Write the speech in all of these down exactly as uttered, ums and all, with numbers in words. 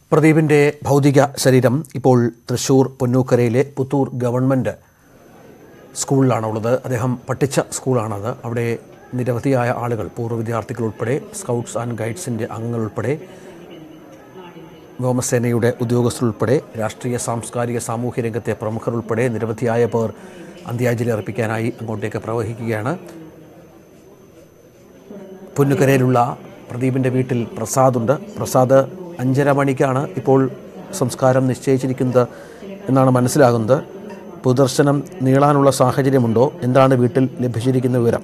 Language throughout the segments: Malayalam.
പ്രദീപിൻ്റെ ഭൗതിക ശരീരം ഇപ്പോൾ തൃശ്ശൂർ പൊന്നൂക്കരയിലെ പുത്തൂർ ഗവൺമെൻറ് സ്കൂളിലാണുള്ളത്. അദ്ദേഹം പഠിച്ച സ്കൂളാണത്. അവിടെ നിരവധിയായ ആളുകൾ, പൂർവ്വ വിദ്യാർത്ഥികൾ ഉൾപ്പെടെ, സ്കൗട്ട്സ് ആൻഡ് ഗൈഡ്സിൻ്റെ അംഗങ്ങൾ ഉൾപ്പെടെ, വ്യോമസേനയുടെ ഉദ്യോഗസ്ഥർ ഉൾപ്പെടെ, രാഷ്ട്രീയ സാംസ്കാരിക സാമൂഹ്യ രംഗത്തെ പ്രമുഖർ ഉൾപ്പെടെ നിരവധിയായ പേർ അന്ത്യാഞ്ജലി അർപ്പിക്കാനായി അങ്ങോട്ടേക്ക് പ്രവഹിക്കുകയാണ്. പൊന്നുകരയിലുള്ള പ്രദീപിൻ്റെ വീട്ടിൽ പ്രസാദുണ്ട്. പ്രസാദ് അഞ്ചര മണിക്കാണ് ഇപ്പോൾ സംസ്കാരം നിശ്ചയിച്ചിരിക്കുന്നത് എന്നാണ് മനസ്സിലാകുന്നത്. പൊതുദർശനം നീളാനുള്ള സാഹചര്യമുണ്ടോ? എന്താണ് വീട്ടിൽ ലഭിച്ചിരിക്കുന്ന വിവരം?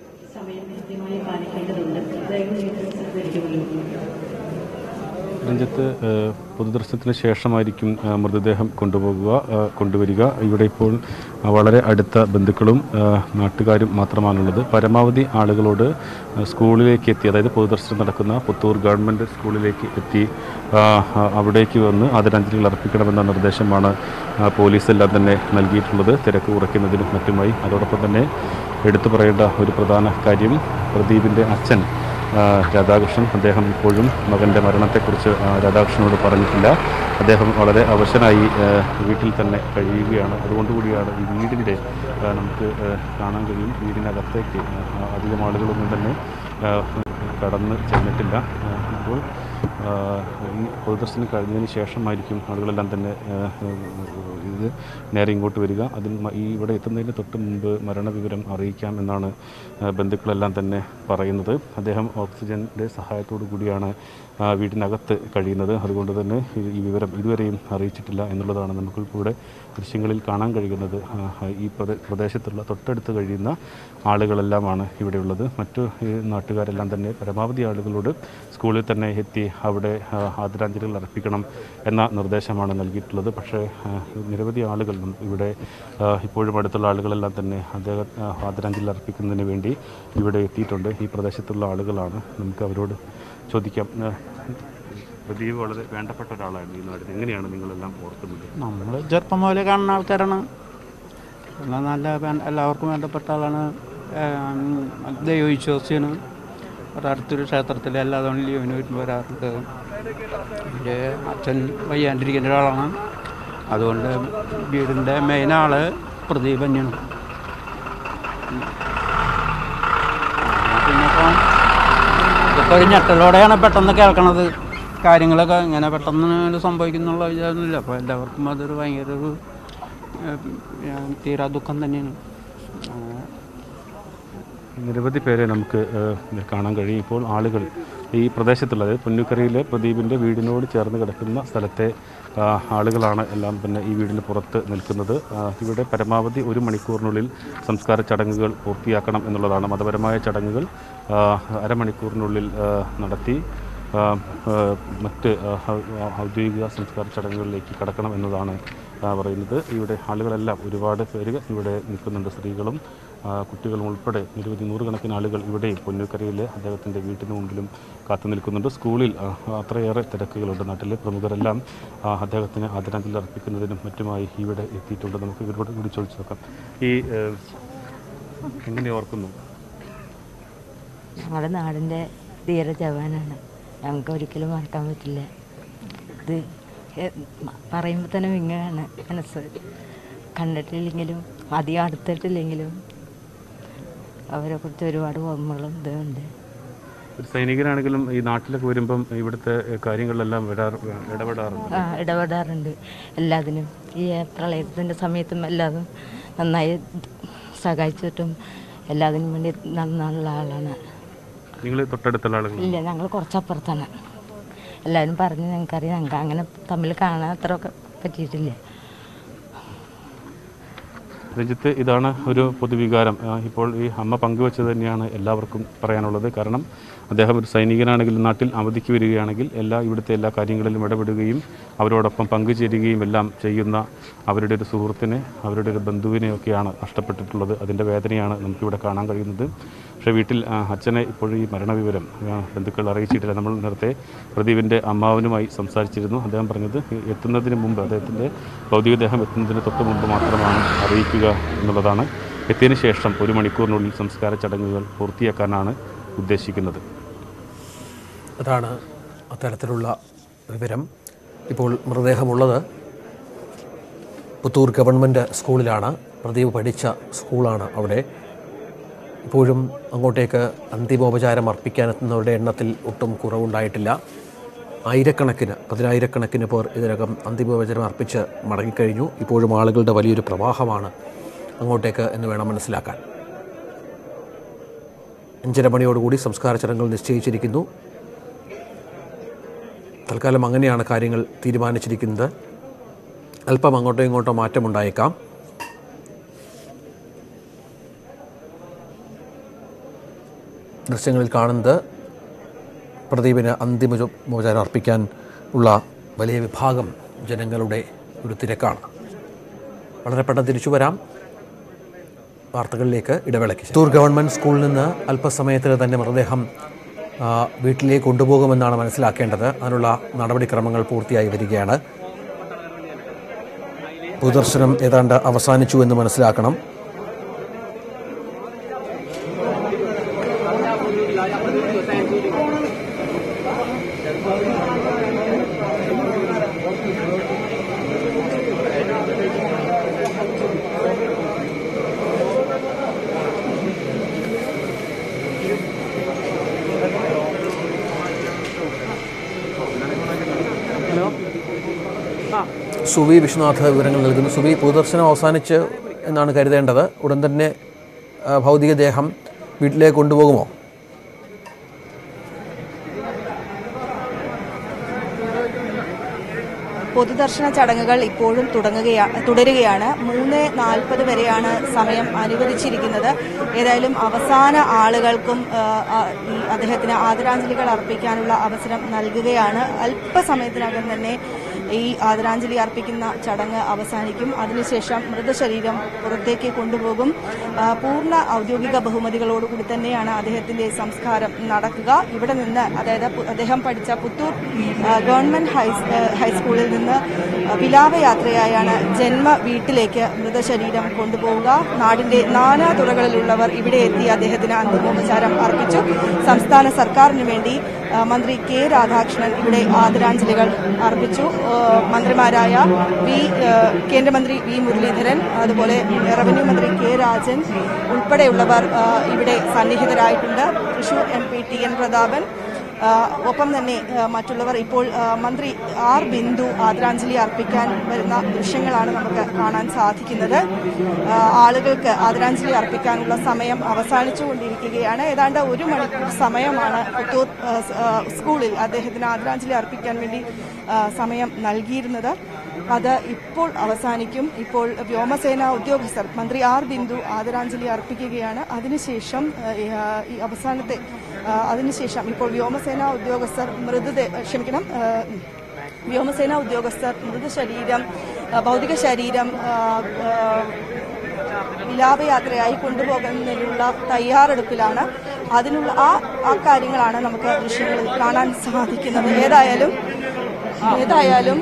രഞ്ജിത്ത്, പൊതുദർശനത്തിന് ശേഷമായിരിക്കും മൃതദേഹം കൊണ്ടുപോകുക കൊണ്ടുവരിക. ഇവിടെ ഇപ്പോൾ വളരെ അടുത്ത ബന്ധുക്കളും നാട്ടുകാരും മാത്രമാണുള്ളത്. പരമാവധി ആളുകളോട് സ്കൂളിലേക്ക് എത്തി, അതായത് പൊതുദർശനം നടക്കുന്ന പുത്തൂർ ഗവൺമെൻറ് സ്കൂളിലേക്ക് എത്തി അവിടേക്ക് വന്ന് ആദരാഞ്ജലികൾ അർപ്പിക്കണമെന്ന നിർദ്ദേശമാണ് പോലീസെല്ലാം തന്നെ നൽകിയിട്ടുള്ളത്, തിരക്ക് കുറയ്ക്കുന്നതിനും മറ്റുമായി. അതോടൊപ്പം തന്നെ എടുത്തു പറയേണ്ട ഒരു പ്രധാന കാര്യം, പ്രദീപിൻ്റെ അച്ഛൻ രാധാകൃഷ്ണൻ, അദ്ദേഹം ഇപ്പോഴും മകൻ്റെ മരണത്തെക്കുറിച്ച് രാധാകൃഷ്ണനോട് പറഞ്ഞിട്ടില്ല. അദ്ദേഹം വളരെ അവശനായി വീട്ടിൽ തന്നെ കഴിയുകയാണ്. അതുകൊണ്ടുകൂടിയാണ് ഈ വീടിൻ്റെ നമുക്ക് കാണാൻ കഴിയും, വീടിനകത്തേക്ക് അധികം ആളുകളൊന്നും തന്നെ കടന്ന് ചെന്നിട്ടില്ല. ഇപ്പോൾ ഈ പൊതുദർശനം കഴിഞ്ഞതിന് ശേഷമായിരിക്കും ആളുകളെല്ലാം തന്നെ ഇത് നേരെ ഇങ്ങോട്ട് വരിക. അതിൽ ഈ ഇവിടെ എത്തുന്നതിന് തൊട്ട് മുമ്പ് മരണവിവരം അറിയിക്കാം എന്നാണ് ബന്ധുക്കളെല്ലാം തന്നെ പറയുന്നത്. അദ്ദേഹം ഓക്സിജൻ്റെ സഹായത്തോടു കൂടിയാണ് വീടിനകത്ത് കഴിയുന്നത്. അതുകൊണ്ട് തന്നെ ഈ വിവരം ഇതുവരെയും അറിയിച്ചിട്ടില്ല എന്നുള്ളതാണ് നമുക്കിവിടെ ദൃശ്യങ്ങളിൽ കാണാൻ കഴിയുന്നത്. ഈ പ്രദേശത്തുള്ള തൊട്ടടുത്ത് കഴിയുന്ന ആളുകളെല്ലാമാണ് ഇവിടെയുള്ളത്. മറ്റു നാട്ടുകാരെല്ലാം തന്നെ പരമാവധി ആളുകളോട് സ്കൂളിൽ തന്നെ എത്തി അവിടെ ആദരാഞ്ജലികൾ അർപ്പിക്കണം എന്ന നിർദ്ദേശമാണ് നൽകിയിട്ടുള്ളത്. പക്ഷേ നിരവധി ആളുകൾ ഇവിടെ ഇപ്പോഴും അടുത്തുള്ള ആളുകളെല്ലാം തന്നെ അദ്ദേഹം ആദരാഞ്ജലി അർപ്പിക്കുന്നതിന് വേണ്ടി ഇവിടെ എത്തിയിട്ടുണ്ട്. ഈ പ്രദേശത്തുള്ള ആളുകളാണ്. നമുക്ക് അവരോട് ചോദിക്കാം. പ്രദീപ് വളരെ വേണ്ടപ്പെട്ട ഒരാളായിരുന്നു ഈ നാടിന്. എങ്ങനെയാണ് നിങ്ങളെല്ലാം ഓർക്കുന്നത്? നമ്മൾ ചെറുപ്പം പോലെ കാണുന്ന ആൾക്കാരാണ്. നല്ല എല്ലാവർക്കും വേണ്ടപ്പെട്ട ആളാണ്. ദൈവവിശ്വാസിയാണ്. ഒരടുത്തൊരു ക്ഷേത്രത്തിൽ എല്ലാ തവണ ലീവിന് വരുമ്പോൾ വരാറുണ്ട്. എൻ്റെ അച്ഛൻ വയ്യാണ്ടിരിക്കുന്ന ഒരാളാണ്. അതുകൊണ്ട് വീടിൻ്റെ മെയിൻ ആള് പ്രദീപ് തന്നെയാണ്. പിന്നിപ്പം ഇതൊക്കെ ഒരു ഞെട്ടലോടെയാണ് പെട്ടെന്ന് കേൾക്കണത്. കാര്യങ്ങളൊക്കെ ഇങ്ങനെ പെട്ടെന്ന് സംഭവിക്കുന്നുള്ള വിചാരമൊന്നുമില്ല. അപ്പോൾ എല്ലാവർക്കും അതൊരു ഭയങ്കര ഒരു തീരാ ദുഃഖം തന്നെയാണ്. നിരവധി പേരെ നമുക്ക് കാണാൻ കഴിയും. ഇപ്പോൾ ആളുകൾ ഈ പ്രദേശത്തുള്ളത് പൊന്നുക്കരയിലെ പ്രദീപിൻ്റെ വീടിനോട് ചേർന്ന് കിടക്കുന്ന സ്ഥലത്തെ ആളുകളാണ് എല്ലാം തന്നെ ഈ വീടിന് പുറത്ത് നിൽക്കുന്നത്. ഇവിടെ പരമാവധി ഒരു മണിക്കൂറിനുള്ളിൽ സംസ്കാര ചടങ്ങുകൾ പൂർത്തിയാക്കണം എന്നുള്ളതാണ്. മതപരമായ ചടങ്ങുകൾ അരമണിക്കൂറിനുള്ളിൽ നടത്തി മറ്റ് ഔദ്യോഗിക സംസ്കാര ചടങ്ങുകളിലേക്ക് കടക്കണം എന്നതാണ് പറയുന്നത്. ഇവിടെ ആളുകളെല്ലാം ഒരുപാട് പേര് ഇവിടെ നിൽക്കുന്നുണ്ട്. സ്ത്രീകളും കുട്ടികളും ഉൾപ്പെടെ നിരവധി നൂറുകണക്കിന് ആളുകൾ ഇവിടെയും പൊന്നൂക്കരയിലെ അദ്ദേഹത്തിൻ്റെ വീട്ടിന് മുമ്പിലും കാത്തു നിൽക്കുന്നുണ്ട്. സ്കൂളിൽ അത്രയേറെ തിരക്കുകളുണ്ട്. നാട്ടിലെ പ്രമുഖരെല്ലാം അദ്ദേഹത്തിന് ആദരാഞ്ജലി അർപ്പിക്കുന്നതിനും മറ്റുമായി ഇവിടെ എത്തിയിട്ടുണ്ട്. നമുക്ക് ഇവരോട് കൂടി ചോദിച്ചു നോക്കാം. ഈ എങ്ങനെ ഓർക്കുന്നു? ഞങ്ങളുടെ നാടിൻ്റെ ധീര ജവാനാണ്. ഞങ്ങൾക്ക് ഒരിക്കലും മറക്കാൻ പറ്റില്ല. ഇത് പറയുമ്പോൾ തന്നെ വിങ്ങാണ് മനസ്സ്. കണ്ടിട്ടില്ലെങ്കിലും അധികം അടുത്തിട്ടില്ലെങ്കിലും അവരെ കുറിച്ച് ഒരുപാട് ഓർമ്മകളും ഇതുണ്ട്. ഒരു സൈനികനാണെങ്കിലും ഈ നാട്ടിലൊക്കെ വരുമ്പം ഇവിടുത്തെ കാര്യങ്ങളിലെല്ലാം ഇടപെടാറുണ്ട്. ആ ഇടപെടാറുണ്ട് എല്ലാത്തിനും. ഈ പ്രളയത്തിൻ്റെ സമയത്തും എല്ലാതും നന്നായി സഹായിച്ചിട്ടും എല്ലാത്തിനും വേണ്ടി നന്നുള്ള ആളാണ്. നിങ്ങൾ തൊട്ടടുത്തുള്ള ആളുകൾ? ഇല്ല, ഞങ്ങൾ കുറച്ചപ്പുറത്താണ്. എല്ലാവരും പറഞ്ഞ് ഞങ്ങൾക്കറിയാം. ഞങ്ങൾക്ക് അങ്ങനെ തമ്മിൽ കാണാൻ അത്രയൊക്കെ പറ്റിയിട്ടില്ല. രഞ്ജിത്ത്, ഇതാണ് ഒരു പൊതുവികാരം. ഇപ്പോൾ ഈ അമ്മ പങ്കുവച്ചത് തന്നെയാണ് എല്ലാവർക്കും പറയാനുള്ളത്. കാരണം അദ്ദേഹം ഒരു സൈനികനാണെങ്കിൽ നാട്ടിൽ അവധിക്ക് വരികയാണെങ്കിൽ എല്ലാ ഇവിടുത്തെ എല്ലാ കാര്യങ്ങളിലും ഇടപെടുകയും അവരോടൊപ്പം പങ്കുചേരുകയും എല്ലാം ചെയ്യുന്ന അവരുടെ ഒരു സുഹൃത്തിനെ, അവരുടെ ഒരു ബന്ധുവിനെയൊക്കെയാണ് നഷ്ടപ്പെട്ടിട്ടുള്ളത്. അതിൻ്റെ വേദനയാണ് നമുക്കിവിടെ കാണാൻ കഴിയുന്നത്. പക്ഷേ വീട്ടിൽ അച്ഛനെ ഇപ്പോഴും ഈ മരണവിവരം ബന്ധുക്കൾ അറിയിച്ചിട്ടില്ല. നമ്മൾ നേരത്തെ പ്രദീപിൻ്റെ അമ്മാവനുമായി സംസാരിച്ചിരുന്നു. അദ്ദേഹം പറഞ്ഞത് എത്തുന്നതിന് മുമ്പ്, അദ്ദേഹത്തിൻ്റെ ഭൗതികദേഹം എത്തുന്നതിന് തൊട്ട് മുമ്പ് മാത്രമാണ് അറിയിക്കുക എന്നുള്ളതാണ്. എത്തിയതിന് ശേഷം ഒരു മണിക്കൂറിനുള്ളിൽ സംസ്കാര ചടങ്ങുകൾ പൂർത്തിയാക്കാനാണ് ഉദ്ദേശിക്കുന്നത്. അതാണ് അത്തരത്തിലുള്ള വിവരം. ഇപ്പോൾ മൃതദേഹമുള്ളത് പുത്തൂർ ഗവൺമെൻറ് സ്കൂളിലാണ്. പ്രദീപ് പഠിച്ച സ്കൂളാണ് അവിടെ. ഇപ്പോഴും അങ്ങോട്ടേക്ക് അന്തിമോപചാരം അർപ്പിക്കാനെത്തുന്നവരുടെ എണ്ണത്തിൽ ഒട്ടും കുറവുണ്ടായിട്ടില്ല. ആയിരക്കണക്കിന് പതിനായിരക്കണക്കിന് പേർ ഇതിനകം അന്തിമോപചാരം അർപ്പിച്ച് മടങ്ങിക്കഴിഞ്ഞു. ഇപ്പോഴും ആളുകളുടെ വലിയൊരു പ്രവാഹമാണ് അങ്ങോട്ടേക്ക് എന്ന് വേണം മനസ്സിലാക്കാൻ. അഞ്ചര മണിയോടുകൂടി സംസ്കാര ചടങ്ങുകൾ നിശ്ചയിച്ചിരിക്കുന്നു. തൽക്കാലം അങ്ങനെയാണ് കാര്യങ്ങൾ തീരുമാനിച്ചിരിക്കുന്നത്. അല്പം അങ്ങോട്ടോ ഇങ്ങോട്ടോ മാറ്റമുണ്ടായേക്കാം. ദൃശ്യങ്ങളിൽ കാണുന്നത് പ്രദീപിന് അന്തിമോപചാരം അർപ്പിക്കാൻ ഉള്ള വലിയ വിഭാഗം ജനങ്ങളുടെ ഒരു തിരക്കാണ്. വളരെ പെട്ടെന്ന് തിരിച്ചു വരാം വാർത്തകളിലേക്ക്. ഇടവേളയ്ക്ക് പുത്തൂർ ഗവൺമെൻറ് സ്കൂളിൽ നിന്ന് അല്പസമയത്തിൽ തന്നെ മൃതദേഹം വീട്ടിലേക്ക് കൊണ്ടുപോകുമെന്നാണ് മനസ്സിലാക്കേണ്ടത്. അതിനുള്ള നടപടിക്രമങ്ങൾ പൂർത്തിയായി വരികയാണ്. പൊതുദർശനം ഏതാണ്ട് അവസാനിച്ചു എന്ന് മനസ്സിലാക്കണം. സുവി വിശ്വനാഥ് വിവരങ്ങൾ നൽകുന്നു. സുവി, പൊതുദർശനം അവസാനിച്ച് എന്നാണ് കരുതേണ്ടത്. ഉടൻ തന്നെ ഭൗതികദേഹം വീട്ടിലേക്ക് കൊണ്ടുപോകുമോ? പൊതുദർശന ചടങ്ങുകൾ ഇപ്പോഴും തുടങ്ങുകയാണ് തുടരുകയാണ്. മൂന്ന് നാൽപ്പത് വരെയാണ് സമയം അനുവദിച്ചിരിക്കുന്നത്. ഏതായാലും അവസാന ആളുകൾക്കും അദ്ദേഹത്തിന് ആദരാഞ്ജലികൾ അർപ്പിക്കാനുള്ള അവസരം നൽകുകയാണ്. അല്പസമയത്തിനകം തന്നെ ഈ ആദരാഞ്ജലി അർപ്പിക്കുന്ന ചടങ്ങ് അവസാനിക്കും. അതിനുശേഷം മൃതശരീരം പുറത്തേക്ക് കൊണ്ടുപോകും. പൂർണ്ണ ഔദ്യോഗിക ബഹുമതികളോടുകൂടി തന്നെയാണ് അദ്ദേഹത്തിന്റെ സംസ്കാരം നടക്കുക. ഇവിടെ നിന്ന്, അതായത് അദ്ദേഹം പഠിച്ച പുത്തൂർ ഗവൺമെന്റ് ഹൈസ്കൂളിൽ നിന്ന് വിലാപയാത്രയായാണ് ജന്മ വീട്ടിലേക്ക് മൃതശരീരം കൊണ്ടുപോവുക. നാടിന്റെ നാനാ തുറകളിലുള്ളവർ ഇവിടെ എത്തി അദ്ദേഹത്തിന് അന്തിമോപചാരം അർപ്പിച്ചു. സംസ്ഥാന സർക്കാരിന് വേണ്ടി മന്ത്രി കെ രാധാകൃഷ്ണൻ ഇവിടെ ആദരാഞ്ജലികൾ അർപ്പിച്ചു. മന്ത്രിമാരായ വി കേന്ദ്രമന്ത്രി വി മുരളീധരൻ, അതുപോലെ റവന്യൂ മന്ത്രി കെ രാജൻ ഉൾപ്പെടെയുള്ളവർ ഇവിടെ സന്നിഹിതരായിട്ടുണ്ട്. Thrissur M P T N Prathapan, ഒപ്പം തന്നെ മറ്റുള്ളവർ. ഇപ്പോൾ മന്ത്രി ആർ ബിന്ദു ആദരാഞ്ജലി അർപ്പിക്കാൻ വരുന്ന ദൃശ്യങ്ങളാണ് നമുക്ക് കാണാൻ സാധിക്കുന്നത്. ആളുകൾക്ക് ആദരാഞ്ജലി അർപ്പിക്കാനുള്ള സമയം അവസാനിച്ചുകൊണ്ടിരിക്കുകയാണ്. ഏതാണ്ട് ഒരു മണിക്കൂർ സമയമാണ് പുത്തൂർ സ്കൂളിൽ അദ്ദേഹത്തിന് ആദരാഞ്ജലി അർപ്പിക്കാൻ വേണ്ടി സമയം നൽകിയിരുന്നത്. അത് ഇപ്പോൾ അവസാനിക്കും. ഇപ്പോൾ വ്യോമസേന ഉദ്യോഗസ്ഥർ മന്ത്രി ആർ ബിന്ദു ആദരാഞ്ജലി അർപ്പിക്കുകയാണ്. അതിനുശേഷം ഈ അവസാനത്തെ അതിനുശേഷം ഇപ്പോൾ വ്യോമസേന ഉദ്യോഗസ്ഥർ മൃതദേഹ ക്ഷമിക്കണം വ്യോമസേന ഉദ്യോഗസ്ഥർ മൃതശരീരം ഭൗതിക ശരീരം വിലാപയാത്രയായി കൊണ്ടുപോകുന്നതിനുള്ള തയ്യാറെടുപ്പിലാണ്. അതിനുള്ള ആ ആ കാര്യങ്ങളാണ് നമുക്ക് ദൃശ്യങ്ങളിൽ കാണാൻ സാധിക്കുന്നത്. ഏതായാലും ഏതായാലും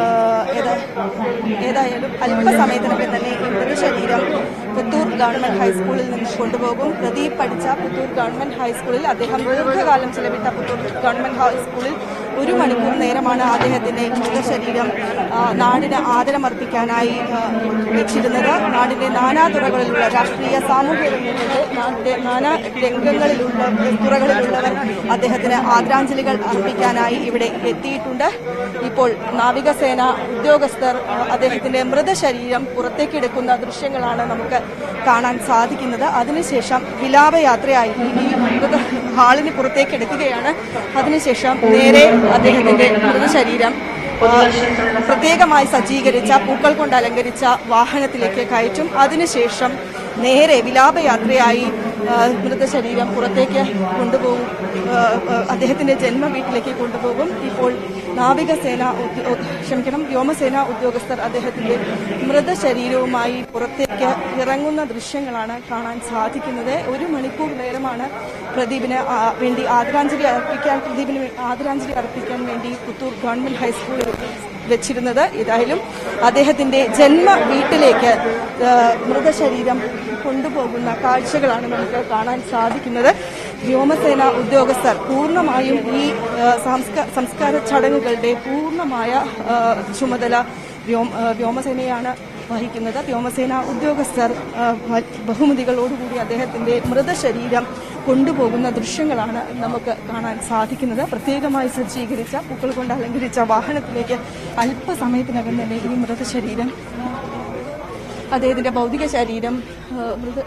ഏതായാലും അല്പസമയത്തിനൊക്കെ തന്നെ ഈ മൃതശരീരം പുത്തൂർ ഗവൺമെന്റ് ഹൈസ്കൂളിൽ നിന്ന് കൊണ്ടുപോകും. പ്രദീപ് പഠിച്ച പുത്തൂർ ഗവൺമെന്റ് ഹൈസ്കൂളിൽ, അദ്ദേഹം ദീർഘകാലം ചെലവിട്ട പുത്തൂർ ഗവൺമെന്റ് ഹൈസ്കൂളിൽ ഒരു മണിക്കൂർ നേരമാണ് അദ്ദേഹത്തിന്റെ മൃതശരീരം നാടിന് ആദരമർപ്പിക്കാനായി വെച്ചിരുന്നത്. നാടിന്റെ നാനാ തുറകളിലുള്ള രാഷ്ട്രീയ സാമൂഹിക രംഗങ്ങളിലെ നാടിന്റെ നാനാ രംഗങ്ങളിലുള്ള തുറകളിലുള്ളവർ അദ്ദേഹത്തിന് ആദരാഞ്ജലികൾ അർപ്പിക്കാനായി ഇവിടെ എത്തിയിട്ടുണ്ട്. ഇപ്പോൾ നാവികസേന ഉദ്യോഗസ്ഥർ അദ്ദേഹത്തിന്റെ മൃതശരീരം പുറത്തേക്കെടുക്കുന്ന ദൃശ്യങ്ങളാണ് നമുക്ക് കാണാൻ സാധിക്കുന്നത്. അതിനുശേഷം വിലാപയാത്രയായി ഈ മൃത ഹാളിന് പുറത്തേക്ക് എടുക്കുകയാണ്. അതിനുശേഷം നേരെ അദ്ദേഹത്തിന്റെ മൃതശരീരം പ്രത്യേകമായി സജ്ജീകരിച്ച പൂക്കൾ കൊണ്ട് അലങ്കരിച്ച വാഹനത്തിലേക്ക് കയറ്റും. അതിനുശേഷം നേരെ വിലാപയാത്രയായി മൃതശരീരം പുറത്തേക്ക് കൊണ്ടുപോകും. അദ്ദേഹത്തിന്റെ ജന്മ വീട്ടിലേക്ക് കൊണ്ടുപോകും. ഇപ്പോൾ നാവികസേന ക്ഷമിക്കണം വ്യോമസേന ഉദ്യോഗസ്ഥർ അദ്ദേഹത്തിന്റെ മൃതശരീരവുമായി പുറത്തേക്ക് ഇറങ്ങുന്ന ദൃശ്യങ്ങളാണ് കാണാൻ സാധിക്കുന്നത്. ഒരു മണിക്കൂർ നേരമാണ് പ്രദീപിന് വേണ്ടി ആദരാഞ്ജലി അർപ്പിക്കാൻ പ്രദീപിന് ആദരാഞ്ജലി അർപ്പിക്കാൻ വേണ്ടി പുത്തൂർ ഗവൺമെന്റ് ഹൈസ്കൂളിൽ വെച്ചിരുന്നത്. ഏതായാലും അദ്ദേഹത്തിന്റെ ജന്മ വീട്ടിലേക്ക് മൃതശരീരം കൊണ്ടുപോകുന്ന കാഴ്ചകളാണ് നമുക്ക് കാണാൻ സാധിക്കുന്നത്. വ്യോമസേന ഉദ്യോഗസ്ഥർ പൂർണ്ണമായും ഈ സംസ്കാര ചടങ്ങുകളുടെ പൂർണ്ണമായ ചുമതല വ്യോമസേനയാണ് വഹിക്കുന്നത്. വ്യോമസേന ഉദ്യോഗസ്ഥർ ബഹുമതികളോടുകൂടി അദ്ദേഹത്തിന്റെ മൃതശരീരം കൊണ്ടുപോകുന്ന ദൃശ്യങ്ങളാണ് നമുക്ക് കാണാൻ സാധിക്കുന്നത്. പ്രത്യേകമായി സജ്ജീകരിച്ച പൂക്കൾ കൊണ്ട് അലങ്കരിച്ച വാഹനത്തിലേക്ക് അല്പസമയത്തിനകം തന്നെ ഈ മൃതശരീരം അദ്ദേഹത്തിന്റെ ഭൗതിക ശരീരം മൃത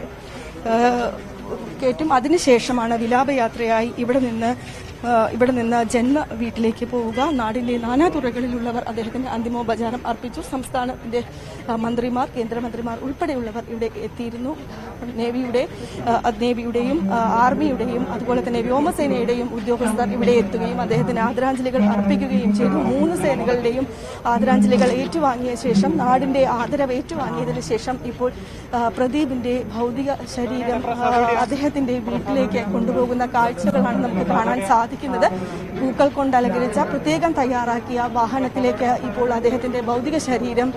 കയറ്റും. അതിനുശേഷമാണ് വിലാപയാത്രയായി ഇവിടെ നിന്ന് ഇവിടെ നിന്ന് ജന്മ വീട്ടിലേക്ക് പോവുക. നാടിന്റെ നാനാതുറകളിലുള്ളവർ അദ്ദേഹത്തിന്റെ അന്തിമോപചാരം അർപ്പിച്ചു. സംസ്ഥാനത്തിന്റെ മന്ത്രിമാർ, കേന്ദ്രമന്ത്രിമാർ ഉൾപ്പെടെയുള്ളവർ ഇവിടെ എത്തിയിരുന്നു. നേവിയുടെ നേവിയുടെയും ആർമിയുടെയും അതുപോലെ തന്നെ വ്യോമസേനയുടെയും ഉദ്യോഗസ്ഥർ ഇവിടെ എത്തുകയും അദ്ദേഹത്തിന് ആദരാഞ്ജലികൾ അർപ്പിക്കുകയും ചെയ്തു. മൂന്ന് സേനകളുടെയും ആദരാഞ്ജലികൾ ഏറ്റുവാങ്ങിയ ശേഷം, നാടിന്റെ ആദരവ് ഏറ്റുവാങ്ങിയതിനു ശേഷം ഇപ്പോൾ പ്രദീപിന്റെ ഭൗതിക ശരീരം അദ്ദേഹത്തിന്റെ വീട്ടിലേക്ക് കൊണ്ടുപോകുന്ന കാഴ്ചകളാണ് നമുക്ക് കാണാൻ സാധിക്കുന്നത്. പൂക്കൾ കൊണ്ട് അലങ്കരിച്ച പ്രത്യേകം തയ്യാറാക്കിയ വാഹനത്തിലേക്ക് ഇപ്പോൾ അദ്ദേഹത്തിന്റെ ഭൗതിക ശരീരം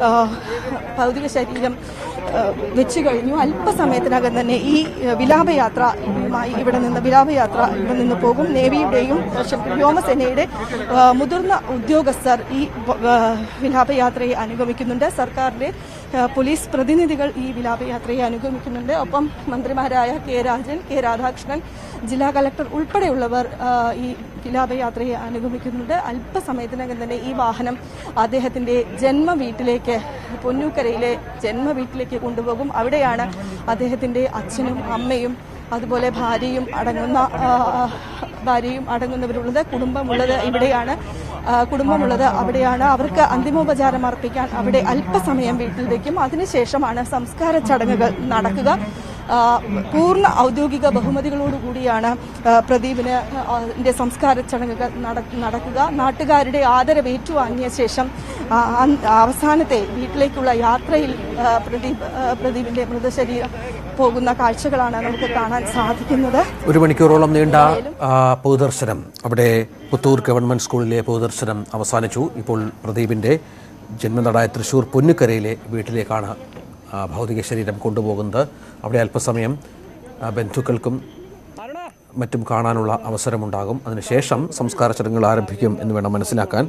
ഭൗതിക ശരീരം വെച്ചു കഴിഞ്ഞു. അല്പസമയത്തിനകം തന്നെ ഈ വിലാപയാത്രയുമായി ഇവിടെ നിന്ന് വിലാപയാത്ര ഇവിടെ നിന്ന് പോകും. നേവിയുടെയും വ്യോമസേനയുടെ മുതിർന്ന ഉദ്യോഗസ്ഥർ ഈ വിലാപയാത്രയെ അനുഗമിക്കുന്നുണ്ട്. സർക്കാരിന്റെ പോലീസ് പ്രതിനിധികൾ ഈ വിലാപയാത്രയെ അനുഗമിക്കുന്നുണ്ട്. ഒപ്പം മന്ത്രിമാരായ കെ രാജൻ, കെ രാധാകൃഷ്ണൻ, ജില്ലാ കളക്ടർ ഉൾപ്പെടെയുള്ളവർ ഈ വിലാപയാത്രയെ അനുഗമിക്കുന്നുണ്ട്. അല്പസമയത്തിനകം തന്നെ ഈ വാഹനം അദ്ദേഹത്തിന്റെ ജന്മ വീട്ടിലേക്ക്, പൊന്നൂക്കരയിലെ ജന്മ വീട്ടിലേക്ക് കൊണ്ടുപോകും. അവിടെയാണ് അദ്ദേഹത്തിന്റെ അച്ഛനും അമ്മയും അതുപോലെ ഭാര്യയും അടങ്ങുന്ന ഭാര്യയും അടങ്ങുന്നവരുള്ളത്. കുടുംബമുള്ളത് ഇവിടെയാണ് കുടുംബമുള്ളത് അവിടെയാണ്. അവർക്ക് അന്തിമോപചാരം അർപ്പിക്കാൻ അവിടെ അല്പസമയം വീട്ടിൽ വയ്ക്കും. അതിനുശേഷമാണ് സംസ്കാര ചടങ്ങുകൾ നടക്കുക. പൂർണ്ണ ഔദ്യോഗിക ബഹുമതികളോടുകൂടിയാണ് പ്രദീപിന് സംസ്കാര ചടങ്ങുകൾ നടക്കുക. നാട്ടുകാരുടെ ആദരവ് ഏറ്റുവാങ്ങിയ ശേഷം അവസാനത്തെ വീട്ടിലേക്കുള്ള യാത്രയിൽ പ്രദീപ് പ്രദീപിന്റെ മൃതശരീരം പോകുന്ന കാഴ്ചകളാണ് നമുക്ക് കാണാൻ സാധിക്കുന്നത്. ഒരു മണിക്കൂറോളം നീണ്ട പൊതുദർശനം അവിടെ പുത്തൂർ ഗവൺമെന്റ് സ്കൂളിലെ പൊതുദർശനം അവസാനിച്ചു. ഇപ്പോൾ പ്രദീപിന്റെ ജന്മനാടായ തൃശൂർ പൊന്നുക്കരയിലെ വീട്ടിലേക്കാണ് ഭൗതിക ശരീരം കൊണ്ടുപോകുന്നത്. അവിടെ അല്പസമയം ബന്ധുക്കൾക്കും മറ്റും കാണാനുള്ള അവസരമുണ്ടാകും. അതിനുശേഷം സംസ്കാര ചടങ്ങുകൾ ആരംഭിക്കും എന്ന് വേണം മനസ്സിലാക്കാൻ.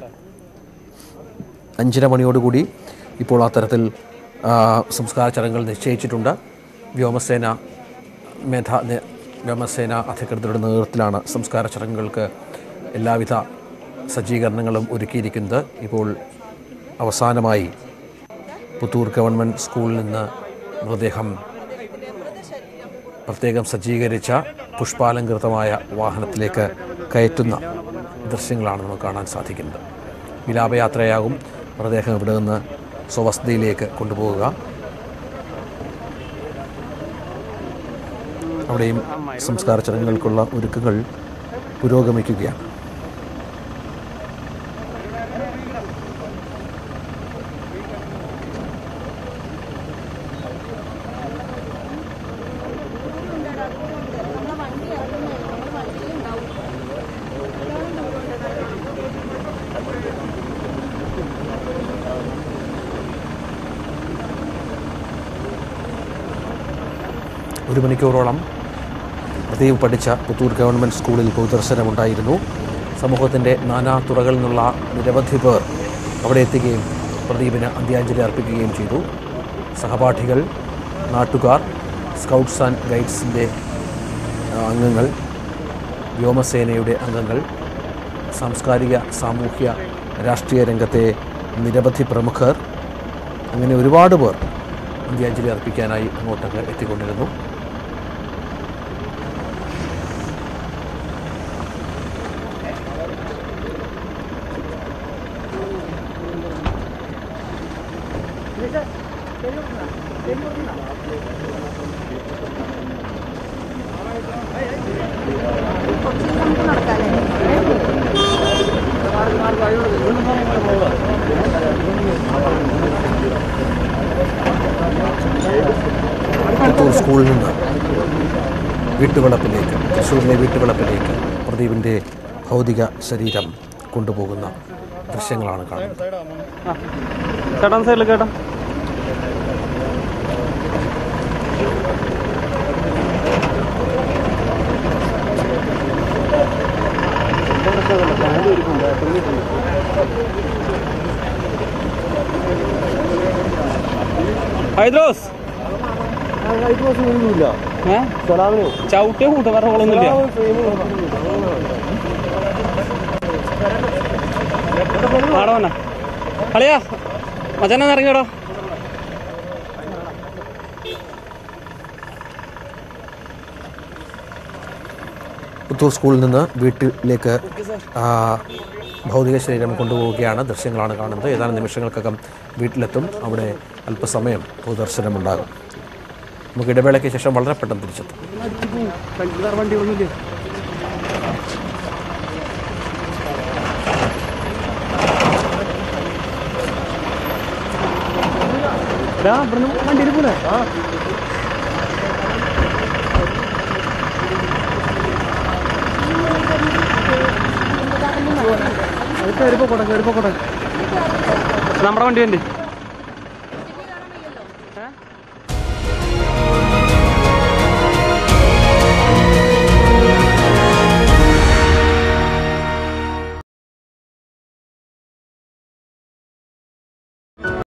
അഞ്ചര മണിയോടുകൂടി ഇപ്പോൾ അത്തരത്തിൽ സംസ്കാര ചടങ്ങുകൾ നിശ്ചയിച്ചിട്ടുണ്ട്. വ്യോമസേന മേധാ വ്യോമസേന അധികൃതരുടെ നേതൃത്വത്തിലാണ് സംസ്കാര ചടങ്ങുകൾക്ക് എല്ലാവിധ സജ്ജീകരണങ്ങളും ഒരുക്കിയിരിക്കുന്നത്. ഇപ്പോൾ അവസാനമായി പുത്തൂർ ഗവൺമെൻറ് സ്കൂളിൽ നിന്ന് മൃതദേഹം പ്രത്യേകം സജ്ജീകരിച്ച പുഷ്പാലങ്കൃതമായ വാഹനത്തിലേക്ക് കയറ്റുന്ന ദൃശ്യങ്ങളാണ് നമുക്ക് കാണാൻ സാധിക്കുന്നത്. വിലാപയാത്രയാകും മൃതദേഹം ഇവിടെ നിന്ന് സ്വവസതിയിലേക്ക് കൊണ്ടുപോവുക. അവിടെയും സംസ്കാര ചടങ്ങുകൾക്കുള്ള ഒരുക്കങ്ങൾ പുരോഗമിക്കുകയാണ്. ഒരു മണിക്കൂറോളം പ്രദീപ് പഠിച്ച പുത്തൂർ ഗവൺമെൻറ് സ്കൂളിൽ പൊതുദർശനമുണ്ടായിരുന്നു. സമൂഹത്തിൻ്റെ നാനാ തുറകളിൽ നിന്നുള്ള നിരവധി പേർ അവിടെ എത്തുകയും പ്രദീപിന് അന്ത്യാഞ്ജലി അർപ്പിക്കുകയും ചെയ്തു. സഹപാഠികൾ, നാട്ടുകാർ, സ്കൗട്ട്സ് ആൻഡ് ഗൈഡ്സിൻ്റെ അംഗങ്ങൾ, വ്യോമസേനയുടെ അംഗങ്ങൾ, സാംസ്കാരിക, സാമൂഹ്യ, രാഷ്ട്രീയ രംഗത്തെ നിരവധി പ്രമുഖർ, അങ്ങനെ ഒരുപാട് പേർ അന്ത്യാഞ്ജലി അർപ്പിക്കാനായി അങ്ങോട്ടങ്ങ് എത്തിക്കൊണ്ടിരുന്നു. പുത്തൂർ സ്കൂളിൽ നിന്ന് വീട്ടുവളപ്പിലേക്ക്, തൃശ്ശൂരിലെ വീട്ടുവളപ്പിലേക്ക് പ്രദീപിൻ്റെ ഭൗതിക ശരീരം കൊണ്ടുപോകുന്ന ദൃശ്യങ്ങളാണ് കാണുന്നത്. ഹൈദ്രോസ് ചവിട്ടിയ കൂട്ടുകാരുടെ ഹോളൊന്നുമില്ല. ആടോന്നാ കളിയാ മച്ചാനെ ഇറങ്ങിയോടോ. പുത്തൂർ സ്കൂളിൽ നിന്ന് വീട്ടിലേക്ക് ഭൗതിക ശരീരം കൊണ്ടുപോവുകയാണ്. ദൃശ്യങ്ങളാണ് കാണുന്നത്. ഏതാനും നിമിഷങ്ങൾക്കകം വീട്ടിലെത്തും. അവിടെ അല്പസമയം പൊതുദർശനമുണ്ടാകും. നമുക്ക് ഇടവേളയ്ക്ക് ശേഷം വളരെ പെട്ടെന്ന് തിരിച്ചെത്തും. വണ്ടി ഒന്നുമില്ലേ? വണ്ടിയിൽ പോലെ കയറിപ്പോട്ടെ കയറിപ്പോട്ടെ നമ്മുടെ വണ്ടി വണ്ടി